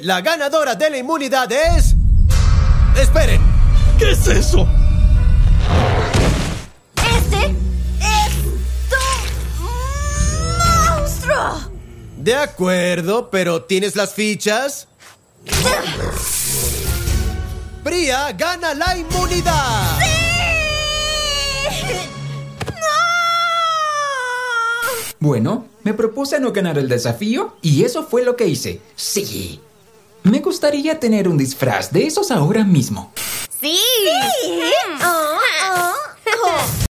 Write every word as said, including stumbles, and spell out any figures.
la ganadora de la inmunidad es... ¡Esperen! ¿Qué es eso? ¡Este es tu monstruo! De acuerdo, pero ¿tienes las fichas? Bria gana la inmunidad. Bueno, me propuse no ganar el desafío y eso fue lo que hice. Sí. Me gustaría tener un disfraz de esos ahora mismo. ¡Sí! ¿Sí? Oh, oh, oh.